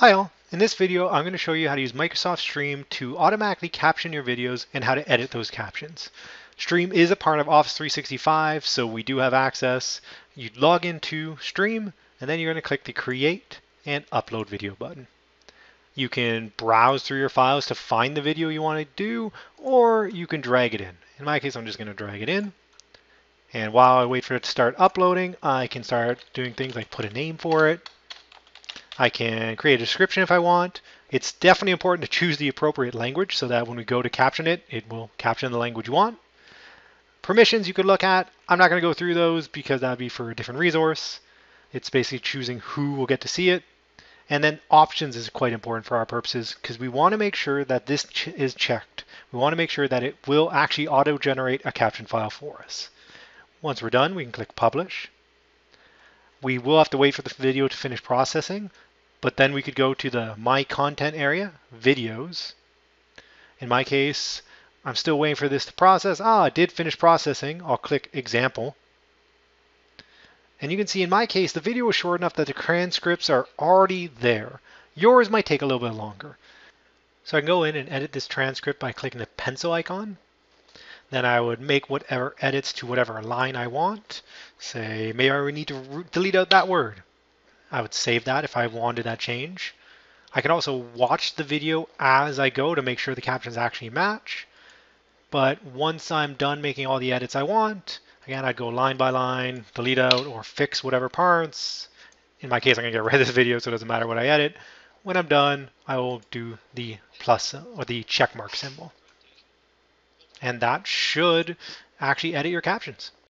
Hi all, in this video I'm going to show you how to use Microsoft Stream to automatically caption your videos and how to edit those captions. Stream is a part of Office 365, so we do have access. You log into Stream and then you're going to click the Create and Upload Video button. You can browse through your files to find the video you want to do, or you can drag it in. In my case, I'm just going to drag it in. And while I wait for it to start uploading, I can start doing things like put a name for it. I can create a description if I want. It's definitely important to choose the appropriate language so that when we go to caption it, it will caption the language you want. Permissions you could look at. I'm not going to go through those because that would be for a different resource. It's basically choosing who will get to see it. And then options is quite important for our purposes because we want to make sure that this is checked. We want to make sure that it will actually auto-generate a caption file for us. Once we're done, we can click Publish. We will have to wait for the video to finish processing, but then we could go to the My Content area, Videos. In my case, I'm still waiting for this to process. It did finish processing. I'll click Example. And you can see in my case, the video is short enough that the transcripts are already there. Yours might take a little bit longer. So I can go in and edit this transcript by clicking the pencil icon. Then I would make whatever edits to whatever line I want. Say, maybe I need to delete out that word. I would save that if I wanted that change. I can also watch the video as I go to make sure the captions actually match. But once I'm done making all the edits I want, again, I'd go line by line, delete out or fix whatever parts. In my case, I'm going to get rid of this video, so it doesn't matter what I edit. When I'm done, I will do the plus or the check mark symbol. And that should actually edit your captions.